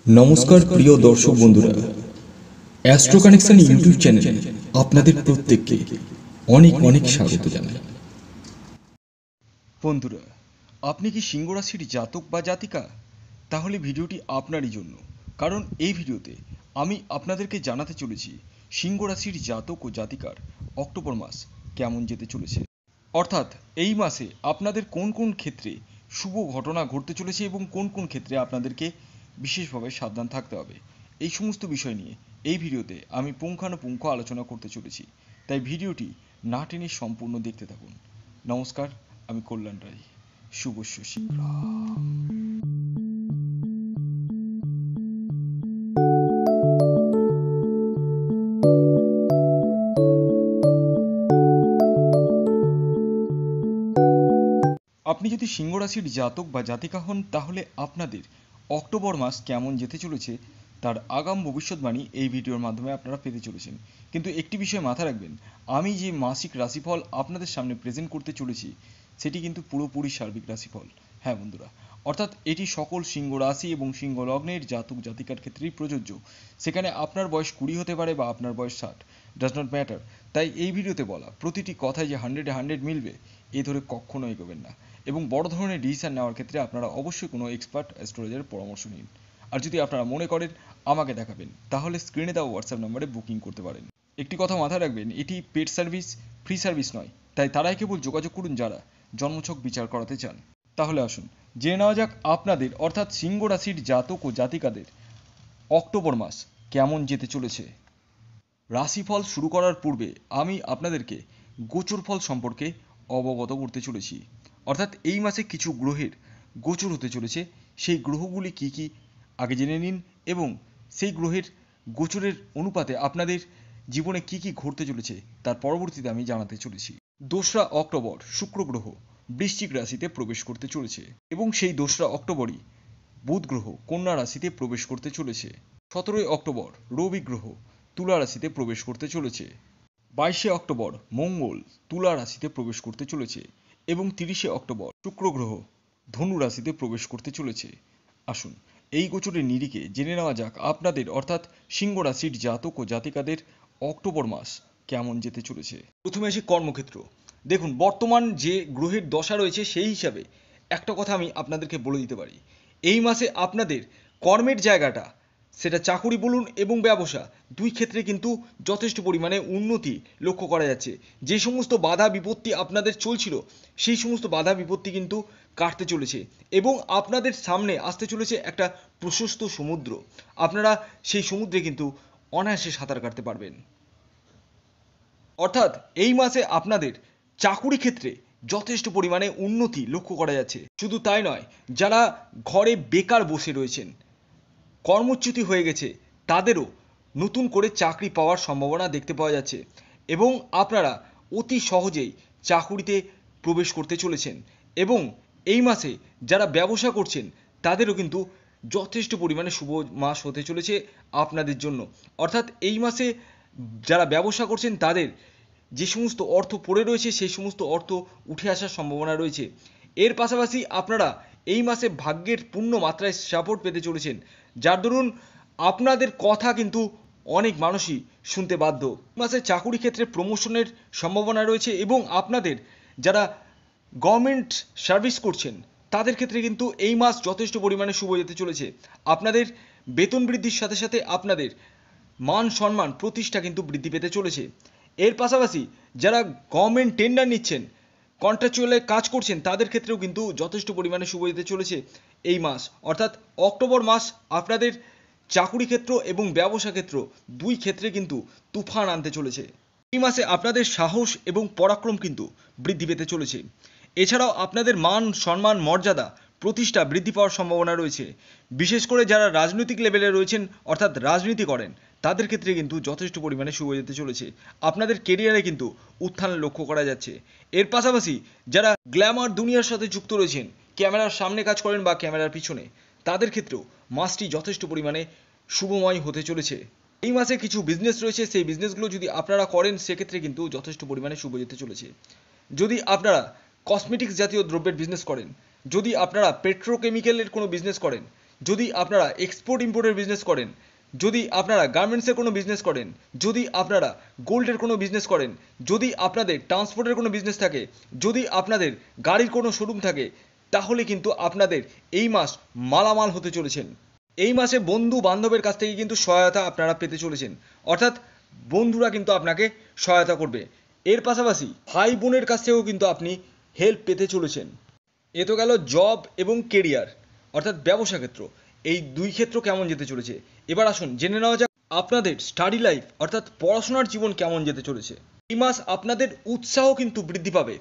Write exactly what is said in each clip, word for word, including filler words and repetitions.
নমস্কার প্রিয় দর্শক বন্ধুরা, অ্যাস্ট্রো কানেকশন ইউটিউব চ্যানেলে আপনাদের প্রত্যেককে অনেক অনেক স্বাগত জানাই। বন্ধুরা, আপনি কি সিংহ রাশির জাতক বা জাতিকা? তাহলে ভিডিওটি আপনারই জন্য, কারণ এই ভিডিওতে আমি আপনাদেরকে জানাতে চলেছি সিংহ রাশির জাতক ও জাতিকার অক্টোবর মাস কেমন যেতে চলেছে। অর্থাৎ এই মাসে আপনাদের কোন কোন ক্ষেত্রে শুভ ঘটনা ঘটতে চলেছে এবং কোন কোন ক্ষেত্রে আপনাদেরকে বিশেষভাবে সাবধান থাকতে হবে, এই সমস্ত বিষয় নিয়ে এই ভিডিওতে আমি পুঙ্খানুপুঙ্খ আলোচনা করতে চলেছি। তাই ভিডিওটি না টেনে সম্পূর্ণ দেখতে থাকুন। নমস্কার, আমি কল্যাণ রায়। শুভস্য শীঘ্র। আপনি যদি সিংহ রাশির জাতক বা জাতিকা হন, তাহলে আপনাদের অক্টোবর মাস কেমন যেতে চলেছে তার আগাম ভবিষ্যৎবাণী এই ভিডিওর মাধ্যমে আপনারা পেতে চলেছেন। কিন্তু একটি বিষয় মাথায় রাখবেন, আমি যে মাসিক রাশিফল আপনাদের সামনে প্রেজেন্ট করতে চলেছি সেটি কিন্তু পুরোপুরি সার্বিক রাশিফল। হ্যাঁ বন্ধুরা, অর্থাৎ এটি সকল সিংহ রাশি এবং সিংহ লগ্নের জাতক জাতিকার ক্ষেত্রেই প্রযোজ্য। সেখানে আপনার বয়স কুড়ি হতে পারে বা আপনার বয়স ষাট, ডাজ নট ম্যাটার। তাই এই ভিডিওতে বলা প্রতিটি কথায় যে হান্ড্রেডে হান্ড্রেড মিলবে এ ধরে কখনো এগোবেন না, এবং বড় ধরনের ডিসিশন নেওয়ার ক্ষেত্রে আপনারা অবশ্যই কোনো এক্সপার্ট অ্যাস্ট্রোলজারের পরামর্শ নিন। আর যদি আপনারা মনে করেন আমাকে দেখাবেন, তাহলে স্ক্রিনে দেওয়া হোয়াটসঅ্যাপ নম্বরে বুকিং করতে পারেন। একটি কথা মাথায় রাখবেন, এটি পেড সার্ভিস, ফ্রি সার্ভিস নয়। তাই তারাই কেবল যোগাযোগ করুন যারা জন্মছক বিচার করাতে চান। তাহলে আসুন জেনে নেওয়া যাক আপনাদের অর্থাৎ সিংহ রাশির জাতক ও জাতিকাদের অক্টোবর মাস কেমন যেতে চলেছে। রাশিফল শুরু করার পূর্বে আমি আপনাদেরকে গোচর ফল সম্পর্কে অবগত করতে চলেছি। অর্থাৎ এই মাসে কিছু গ্রহের গোচর হতে চলেছে, সেই গ্রহগুলি কি কি আগে জেনে নিন, এবং সেই গ্রহের গোচরের অনুপাতে আপনাদের জীবনে কি কি ঘটতে চলেছে তার পরবর্তীতে আমি জানাতে চলেছি। দোসরা অক্টোবর শুক্র গ্রহ বৃশ্চিক রাশিতে প্রবেশ করতে চলেছে, এবং সেই দোসরা অক্টোবরই বুধ গ্রহ কন্যা রাশিতে প্রবেশ করতে চলেছে। সতেরোই অক্টোবর রবি গ্রহ তুলা রাশিতে প্রবেশ করতে চলেছে। বাইশে অক্টোবর মঙ্গল তুলা রাশিতে প্রবেশ করতে চলেছে, এবং তিরিশে অক্টোবর শুক্র গ্রহ ধনু রাশিতে প্রবেশ করতে চলেছে। আসুন এই গোচরের নিরিখে জেনে নেওয়া যাক আপনাদের অর্থাৎ সিংহ রাশির জাতক ও জাতিকাদের অক্টোবর মাস কেমন যেতে চলেছে। প্রথমে আসি কর্মক্ষেত্র। দেখুন, বর্তমান যে গ্রহের দশা রয়েছে সেই হিসাবে একটা কথা আমি আপনাদেরকে বলে দিতে পারি, এই মাসে আপনাদের কর্মের জায়গাটা, সেটা চাকুরি বলুন এবং ব্যবসা, দুই ক্ষেত্রে কিন্তু যথেষ্ট পরিমাণে উন্নতি লক্ষ্য করা যাচ্ছে। যে সমস্ত বাধা বিপত্তি আপনাদের চলছিল সেই সমস্ত বাধা বিপত্তি কিন্তু কাটতে চলেছে, এবং আপনাদের সামনে আসতে চলেছে একটা প্রশস্ত সমুদ্র। আপনারা সেই সমুদ্রে কিন্তু অনায়াসে সাঁতার কাটতে পারবেন। অর্থাৎ এই মাসে আপনাদের চাকুরি ক্ষেত্রে যথেষ্ট পরিমাণে উন্নতি লক্ষ্য করা যাচ্ছে। শুধু তাই নয়, যারা ঘরে বেকার বসে রয়েছেন, কর্মচ্যুতি হয়ে গেছে, তাদেরও নতুন করে চাকরি পাওয়ার সম্ভাবনা দেখতে পাওয়া যাচ্ছে, এবং আপনারা অতি সহজেই চাকুরিতে প্রবেশ করতে চলেছেন। এবং এই মাসে যারা ব্যবসা করছেন তাদেরও কিন্তু যথেষ্ট পরিমাণে শুভ মাস হতে চলেছে আপনাদের জন্য। অর্থাৎ এই মাসে যারা ব্যবসা করছেন তাদের যে সমস্ত অর্থ পড়ে রয়েছে সেই সমস্ত অর্থ উঠে আসার সম্ভাবনা রয়েছে। এর পাশাপাশি আপনারা এই মাসে ভাগ্যের পূর্ণ মাত্রায় সাপোর্ট পেতে চলেছেন, যার দরুন আপনাদের কথা কিন্তু অনেক মানুষই শুনতে বাধ্য। মাসে চাকুরি ক্ষেত্রে প্রমোশনের সম্ভাবনা রয়েছে, এবং আপনাদের যারা গভর্নমেন্ট সার্ভিস করছেন তাদের ক্ষেত্রে কিন্তু এই মাস যথেষ্ট পরিমাণে শুভ যেতে চলেছে। আপনাদের বেতন বৃদ্ধির সাথে সাথে আপনাদের মান সম্মান প্রতিষ্ঠা কিন্তু বৃদ্ধি পেতে চলেছে। এর পাশাপাশি যারা গভর্নমেন্ট টেন্ডার নিচ্ছেন, কন্ট্রাকচুয়ালে কাজ করছেন, তাদের ক্ষেত্রেও কিন্তু যথেষ্ট পরিমাণে শুভ যেতে চলেছে এই মাস। অর্থাৎ অক্টোবর মাস আপনাদের চাকুরি ক্ষেত্র এবং ব্যবসা ক্ষেত্র দুই ক্ষেত্রে কিন্তু তুফান আনতে চলেছে। এই মাসে আপনাদের সাহস এবং পরাক্রম কিন্তু বৃদ্ধি পেতে চলেছে। এছাড়াও আপনাদের মান সম্মান মর্যাদা প্রতিষ্ঠা বৃদ্ধি পাওয়ার সম্ভাবনা রয়েছে। বিশেষ করে যারা রাজনৈতিক লেভেলে রয়েছেন অর্থাৎ রাজনীতি করেন তাদের ক্ষেত্রে কিন্তু যথেষ্ট পরিমাণে শুভ যেতে চলেছে। আপনাদের কেরিয়ারে কিন্তু উত্থান লক্ষ্য করা যাচ্ছে। এর পাশাপাশি যারা গ্ল্যামার দুনিয়ার সাথে যুক্ত রয়েছেন, ক্যামেরার সামনে কাজ করেন বা ক্যামেরার পিছনে, তাদের ক্ষেত্রেও মাসটি যথেষ্ট পরিমাণে শুভময় হতে চলেছে। এই মাসে কিছু বিজনেস রয়েছে, সেই বিজনেসগুলো যদি আপনারা করেন সেক্ষেত্রে কিন্তু যথেষ্ট পরিমাণে শুভ যেতে চলেছে। যদি আপনারা কসমেটিক্স জাতীয় দ্রব্যের বিজনেস করেন, যদি আপনারা পেট্রোকেমিক্যালের কোনো বিজনেস করেন, যদি আপনারা এক্সপোর্ট ইম্পোর্টের বিজনেস করেন, যদি আপনারা গার্মেন্টসের কোনো বিজনেস করেন, যদি আপনারা গোল্ডের কোনো বিজনেস করেন, যদি আপনাদের ট্রান্সপোর্টের কোনো বিজনেস থাকে, যদি আপনাদের গাড়ির কোনো শোরুম থাকে, তাহলে কিন্তু আপনাদের এই মাস মালামাল হতে চলেছেন। এই মাসে বন্ধু বান্ধবের কাছ থেকে কিন্তু সহায়তা আপনারা পেতে চলেছেন, অর্থাৎ বন্ধুরা কিন্তু আপনাকে সহায়তা করবে। এর পাশাপাশি ভাই বোনের কাছ থেকেও কিন্তু আপনি হেল্প পেতে চলেছেন। এ তো গেল জব এবং কেরিয়ার অর্থাৎ ব্যবসা ক্ষেত্র, এই দুই ক্ষেত্র কেমন যেতে চলেছে। এবার আসুন জেনে নেওয়া যাক আপনাদের স্টাডি লাইফ অর্থাৎ পড়াশোনার জীবন কেমন যেতে চলেছে। এই মাস আপনাদের উৎসাহ কিন্তু বৃদ্ধি পাবে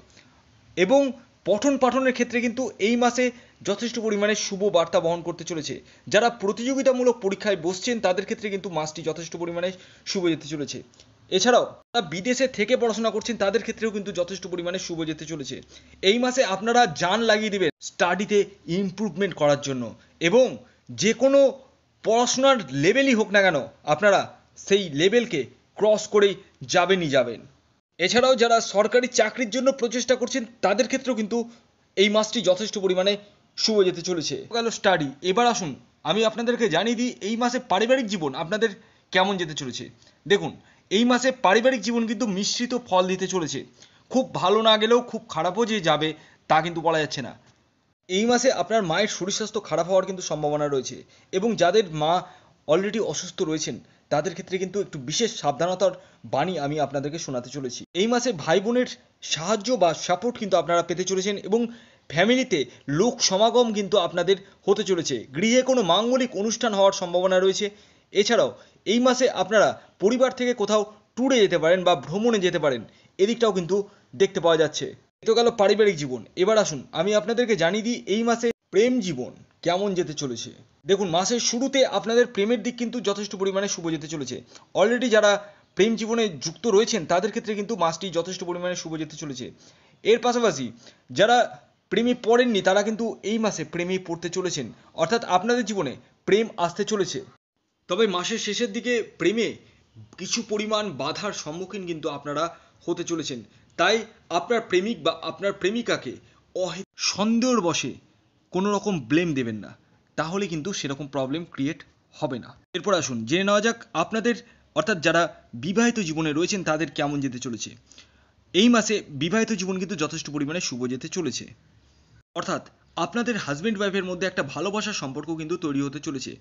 এবং পঠন পাঠনের ক্ষেত্রে কিন্তু এই মাসে যথেষ্ট পরিমাণে শুভ বার্তা বহন করতে চলেছে। যারা প্রতিযোগিতামূলক পরীক্ষায় বসছেন তাদের ক্ষেত্রে কিন্তু মাসটি যথেষ্ট পরিমাণে শুভ যেতে চলেছে। এছাড়াও যারা বিদেশে থেকে পড়াশোনা করছেন তাদের ক্ষেত্রেও কিন্তু যথেষ্ট পরিমাণে শুভ যেতে চলেছে। এই মাসে আপনারা জান লাগিয়ে দেবেন স্টাডিতে ইমপ্রুভমেন্ট করার জন্য এবং যে কোনো পড়াশোনার লেভেলই হোক না কেন আপনারা সেই লেভেলকে ক্রস করেই যাবেনই যাবেন। এছাড়াও যারা সরকারি চাকরির জন্য প্রচেষ্টা করছেন তাদের ক্ষেত্রেও কিন্তু এই মাসটি যথেষ্ট পরিমাণে শুভ যেতে চলেছে। গেল স্টাডি। এবার আসুন আমি আপনাদেরকে জানিয়ে দিই এই মাসে পারিবারিক জীবন আপনাদের কেমন যেতে চলেছে। দেখুন এই মাসে পারিবারিক জীবন কিন্তু মিশ্রিত ফল দিতে চলেছে। খুব ভালো না গেলেও খুব খারাপও যে যাবে তা কিন্তু বলা যাচ্ছে না। এই মাসে আপনার মায়ের শরীর স্বাস্থ্য খারাপ হওয়ার কিন্তু সম্ভাবনা রয়েছে এবং যাদের মা অলরেডি অসুস্থ রয়েছেন তাদের ক্ষেত্রে কিন্তু একটু বিশেষ সাবধানতার বাণী আমি আপনাদেরকে শোনাতে চলেছি। এই মাসে ভাই বোনের সাহায্য বা সাপোর্ট কিন্তু আপনারা পেতে চলেছেন এবং ফ্যামিলিতে লোক সমাগম কিন্তু আপনাদের হতে চলেছে। গৃহে কোনো মাঙ্গলিক অনুষ্ঠান হওয়ার সম্ভাবনা রয়েছে। এছাড়াও এই মাসে আপনারা পরিবার থেকে কোথাও ট্যুরে যেতে পারেন বা ভ্রমণে যেতে পারেন, এদিকটাও কিন্তু দেখতে পাওয়া যাচ্ছে। এ তো গেল পারিবারিক জীবন। এবার আসুন আমি আপনাদেরকে জানিয়ে দিই এই মাসে প্রেম জীবন কেমন যেতে চলেছে। দেখুন মাসের শুরুতে আপনাদের প্রেমের দিক কিন্তু যথেষ্ট পরিমাণে শুভ যেতে চলেছে। অলরেডি যারা প্রেম জীবনে যুক্ত রয়েছেন তাদের ক্ষেত্রে কিন্তু মাসটি যথেষ্ট পরিমাণে শুভ যেতে চলেছে। এর পাশাপাশি যারা প্রেমে পড়েননি তারা কিন্তু এই মাসে প্রেমে পড়তে চলেছেন, অর্থাৎ আপনাদের জীবনে প্রেম আসতে চলেছে। তবে মাসের শেষের দিকে প্রেমে কিছু পরিমাণ বাধার সম্মুখীন কিন্তু আপনারা হতে চলেছেন। তাই আপনার প্রেমিক বা আপনার প্রেমিকাকে অহে সন্দেহর বশে কোনো রকম ব্লেম দেবেন না, তাহলে কিন্তু সেরকম প্রবলেম ক্রিয়েট হবে না। এরপর আসুন জেনে নেওয়া যাক আপনাদের অর্থাৎ যারা বিবাহিত জীবনে রয়েছেন তাদের কেমন যেতে চলেছে। এই মাসে বিবাহিত জীবন কিন্তু যথেষ্ট পরিমাণে শুভ যেতে চলেছে, অর্থাৎ আপনাদের হাজব্যান্ড ওয়াইফের মধ্যে একটা ভালোবাসার সম্পর্ক কিন্তু তৈরি হতে চলেছে।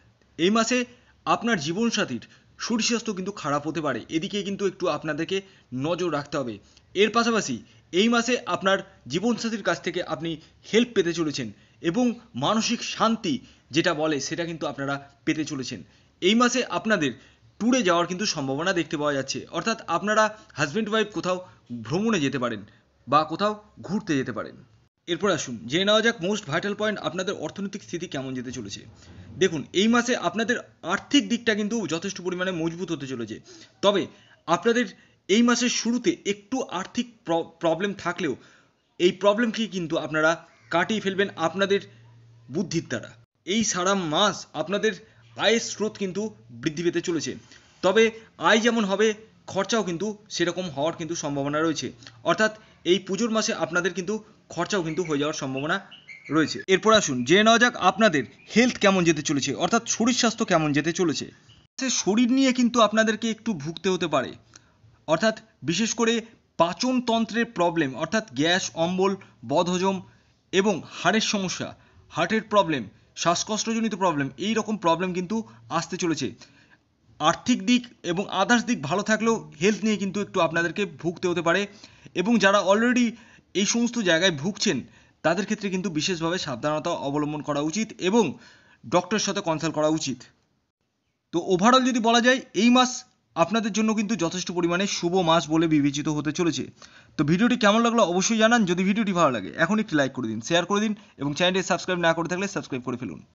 এই মাসে আপনার জীবনসাথীর শরীর স্বাস্থ্য কিন্তু খারাপ হতে পারে, এদিকে কিন্তু একটু আপনাদেরকে নজর রাখতে হবে। এর পাশাপাশি এই মাসে আপনার জীবনসাথীর কাছ থেকে আপনি হেল্প পেতে চলেছেন এবং মানসিক শান্তি যেটা বলে সেটা কিন্তু আপনারা পেতে চলেছেন। এই মাসে আপনাদের ট্যুরে যাওয়ার কিন্তু সম্ভাবনা দেখতে পাওয়া যাচ্ছে, অর্থাৎ আপনারা হাজব্যান্ড ওয়াইফ কোথাও ভ্রমণে যেতে পারেন বা কোথাও ঘুরতে যেতে পারেন। এরপর আসুন জেনে নেওয়া যাক মোস্ট ভাইটাল পয়েন্ট আপনাদের অর্থনৈতিক স্থিতি কেমন যেতে চলেছে। দেখুন এই মাসে আপনাদের আর্থিক দিকটা কিন্তু যথেষ্ট পরিমাণে মজবুত হতে চলেছে। তবে আপনাদের এই মাসের শুরুতে একটু আর্থিক প্রবলেম থাকলেও এই প্রবলেমকে কিন্তু আপনারা কাটিয়ে ফেলবেন আপনাদের বুদ্ধির দ্বারা। এই সারা মাস আপনাদের আয়ের স্রোত কিন্তু বৃদ্ধি পেতে চলেছে, তবে আয় যেমন হবে খরচাও কিন্তু সেরকম হওয়ার কিন্তু সম্ভাবনা রয়েছে, অর্থাৎ এই পুজোর মাসে আপনাদের কিন্তু খরচাও কিন্তু হয়ে যাওয়ার সম্ভাবনা রয়েছে। এরপর আসুন জেনে নেওয়া যাক আপনাদের হেলথ কেমন যেতে চলেছে, অর্থাৎ শরীর স্বাস্থ্য কেমন যেতে চলেছে। শরীর নিয়ে কিন্তু আপনাদেরকে একটু ভুগতে হতে পারে, অর্থাৎ বিশেষ করে পাচন তন্ত্রের প্রবলেম অর্থাৎ গ্যাস অম্বল বদহজম এবং হাড়ের সমস্যা, হার্টের প্রবলেম, শ্বাসকষ্টজনিত প্রবলেম, এই রকম প্রবলেম কিন্তু আসতে চলেছে। আর্থিক দিক এবং আদার্স দিক ভালো থাকলেও হেলথ নিয়ে কিন্তু একটু আপনাদেরকে ভুগতে হতে পারে এবং যারা অলরেডি এই সমস্ত জায়গায় ভুগছেন তাদের ক্ষেত্রে কিন্তু বিশেষভাবে সাবধানতা অবলম্বন করা উচিত এবং ডক্টরের সাথে কনসাল্ট করা উচিত। তো ওভারঅল যদি বলা যায় এই মাস আপনাদের জন্য কিন্তু যথেষ্ট পরিমাণে শুভ মাস বলে বিবেচিত হতে চলেছে। তো ভিডিওটি কেমন লাগলো অবশ্যই জানান। যদি ভিডিওটি ভালো লাগে এখন একটি লাইক করে দিন, শেয়ার করে দিন এবং চ্যানেলটি সাবস্ক্রাইব না করে থাকলে সাবস্ক্রাইব করে ফেলুন।